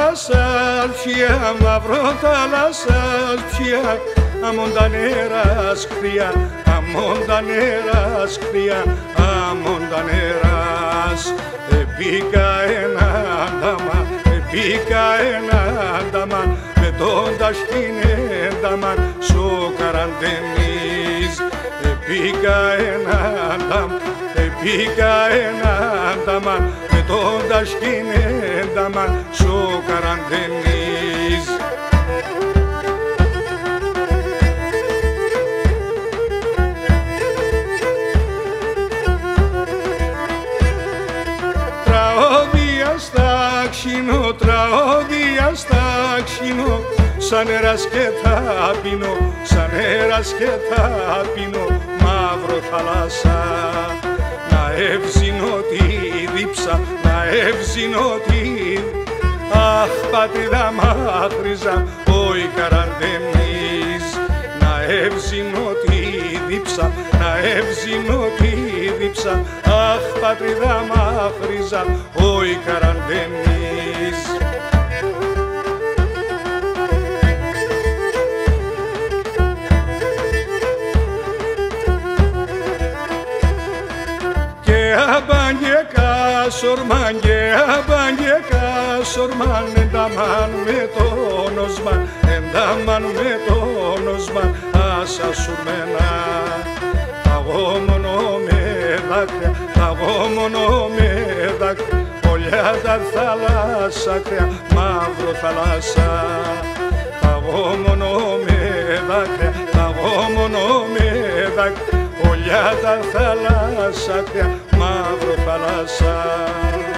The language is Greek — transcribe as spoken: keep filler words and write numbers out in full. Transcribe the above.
θάλασσας πια, μαύρο θάλασσας πια, αμόν τα νερά σκριά, αμόν τα νερά σκριά, αμόν τα νεράς. Επήκα ένα άνταμα, επήκα ένα άνταμα, με τον τασκηνένταμα σου καραντεμείς. Επήκα ένα άνταμα, επήκα ένα άνταμα, με τον τασκηνένταμα σου καραντεμείς. Τραώδια στα ξινό, τραώδια στα ξινό, σαν νεράς και θα πίνω, σαν νεράς και θα πίνω, μαύρο θάλασσα. Να ευζηνώ τη δίψα, να ευζηνώ τη... Αχ, πατρίδα μαύριζα, όι καραντεμείς. Να ευζηνώ τη δίψα, να ευζηνώ τη δίψα, αχ, πατρίδα μαύριζα, όι καραντεμείς. Και αμπαγγεκά σορμάν, και αμπαγγεκά σορμάν, εντάμαν με τον οσμάν, εντάμαν με τον οσμάν, άσα σουρμένα. Εγώ μόνο με δάκρυα, εγώ μόνο με δάκρυα, πολιά τα θάλασσα κρέα, μαύρο θάλασσα. Εγώ μόνο με δάκρυα, εγώ μόνο με δάκρυα, πολιά τα θάλασσα κρέα, μαύρο θάλασσα.